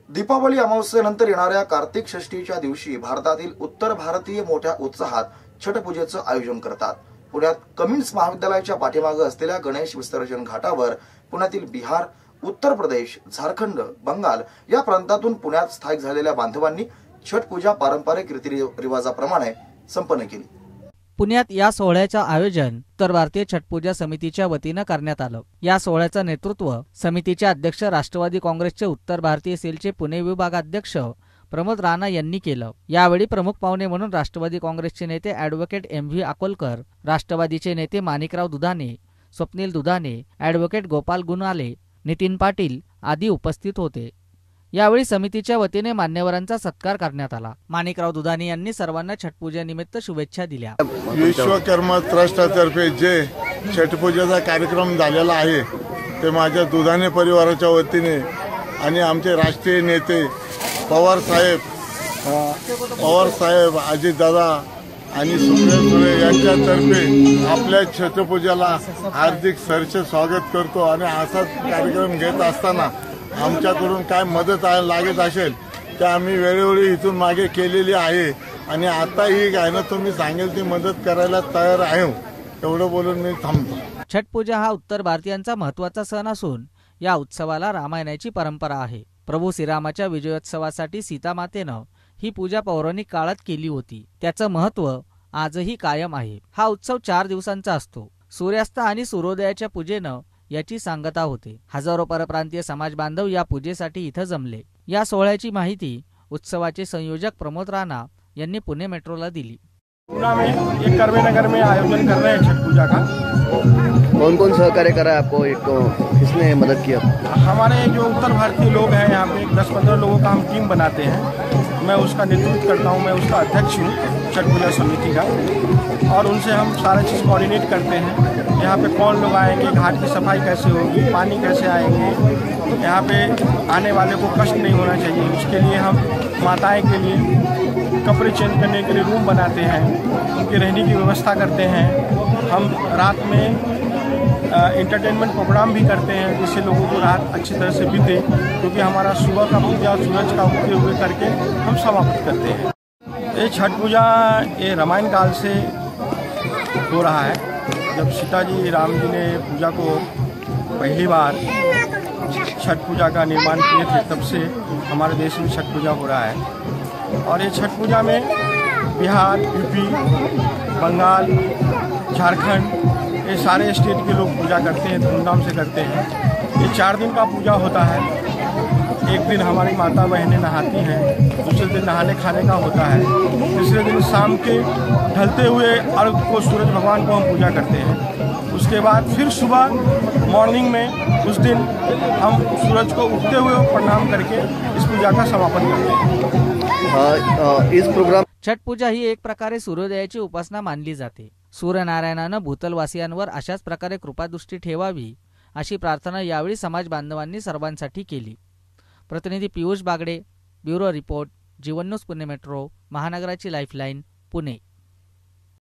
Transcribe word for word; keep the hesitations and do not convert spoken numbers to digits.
दीपावली अमावस्येनंतर येणाऱ्या कार्तिक षष्टीच्या दिवशी भारतातील उत्तर भारतीय मोठ्या उत्साहात छठ पूजेचं आयोजन करतात। पुण्यात कमिन्स महाविद्यालयाच्या पाठीमागे असलेल्या गणेश विसर्जन घाटावर पुण्यातील बिहार, उत्तर प्रदेश, झारखंड, बंगाल या प्रांतातून पुण्यात स्थायिक झालेल्या बांधवांनी छठ पूजा पारंपरिक रीतिरिवाजाप्रमाणे संपन्न केली। पुण्यात या सोहळ्याचं आयोजन उत्तर भारतीय छठ पूजा समितीच्या वतीनं करण्यात आलं। या सोहळ्याचं नेतृत्व समितीचे अध्यक्ष राष्ट्रवादी काँग्रेसचे उत्तर भारतीय सेलचे पुणे विभागाध्यक्ष प्रमोद राणा यांनी केलं। यावेळी प्रमुख पाहुणे म्हणून राष्ट्रवादी काँग्रेसचे नेते ॲडव्होकेट एम व्ही अकोलकर, राष्ट्रवादीचे नेते माणिकराव दुधाने, स्वप्नील दुधाने, ॲडव्होकेट गोपाल गुणाले, नितीन पाटील आदी उपस्थित होते। यावेळी समितीच्या वतीने मान्यवरांचा सत्कार करण्यात आला। माणिकराव दुधाने यांनी सर्वांना छठपूजेनिमित्त शुभेच्छा दिल्या। विश्वकर्मा ट्रस्टतर्फे जे छठपूजेचा कार्यक्रम झालेला आहे ते माझ्या दुधाने परिवाराच्या वतीने आणि आमचे राष्ट्रीय नेते पवार साहेब पवार साहेब अजितदादा आणि सुप्रिया सुळे यांच्यातर्फे आपल्या छठपूजेला हार्दिक सरचे स्वागत करतो। आणि असाच कार्यक्रम घेत असताना आमच्याकडून काय मदत लागत असेल तर आम्ही वेळोवेळी इथून मागे केलेली आहे आणि आताही काय ना तुम्ही सांगेल ती मदत करायला तयार आहे। एवढं बोलून मी थांबतो। छठपूजा हा उत्तर भारतीयांचा महत्त्वाचा सण असून या उत्सवाला रामायणाची परंपरा आहे। प्रभू श्रीरामाच्या विजयोत्सवासाठी सीतामातेनं ही पूजा पौराणिक काळात केली होती। त्याचं महत्त्व आजही कायम आहे। हा उत्सव चार दिवसांचा असतो। सूर्यास्त आणि सूर्योदयाच्या पूजेनं याची सांगता होते। हजारो परप्रांतीय समाज बांधव या पूजेसाठी इथं जमले। या सोहळ्याची माहिती उत्सवाचे संयोजक प्रमोद राणा यांनी पुणे मेट्रोला दिली। पुणे में एक करवे नगर में आयोजन कर रहे हैं छठ पूजा का। कौन कौन सहकार्य करा आपको, एक तो किसने मदद किया? हमारे जो उत्तर भारतीय लोग हैं यहाँ पे दस पंद्रह लोगों का हम टीम बनाते हैं। मैं उसका नेतृत्व करता हूँ, मैं उसका अध्यक्ष हूँ छठ पूजा समिति का। और उनसे हम सारा चीज़ कोऑर्डिनेट करते हैं। यहाँ पे कौन लोग आएंगे, घाट की सफाई कैसे होगी, पानी कैसे आएंगे, यहाँ पे आने वाले को कष्ट नहीं होना चाहिए, उसके लिए हम माताएं के लिए कपड़े चेंज करने के लिए रूम बनाते हैं, उनकी रहने की व्यवस्था करते हैं। हम रात में इंटरटेनमेंट प्रोग्राम भी करते हैं जिससे लोगों को रात अच्छी तरह से बीते, क्योंकि हमारा सुबह का पूजा सूरज का उगते हुए करके हम समाप्त करते हैं। ये छठ पूजा ये रामायण काल से हो रहा है। जब सीता जी राम जी ने पूजा को पहली बार छठ पूजा का निर्माण किए थे तब से हमारे देश में छठ पूजा हो रहा है। और ये छठ पूजा में बिहार, यूपी, बंगाल, झारखंड ये सारे स्टेट के लोग पूजा करते हैं, धूमधाम से करते हैं। ये चार दिन का पूजा होता है। एक दिन हमारी माता बहनें नहाती हैं, दूसरे दिन नहाने खाने का होता है, तीसरे दिन शाम के ढलते हुए अर्घ को सूरज भगवान को हम पूजा करते हैं। उसके बाद फिर सुबह मॉर्निंग में उस दिन हम सूरज को उगते हुए प्रणाम करके इस पूजा का समापन करते हैं। इस प्रोग्राम छठ पूजा ही एक प्रकारे सूर्योदयाची उपासना मानली जाते। सूर्यनारायणानं भूतलवासियांवर अशाच प्रकारे कृपादृष्टी ठेवावी अशी प्रार्थना यावेळी समाज बांधवांनी सर्वांसाठी केली। प्रतिनिधी Piyush Bagde, bureau report, Jeevan news Pune metro, महानगराची लाईफलाईन, पुणे।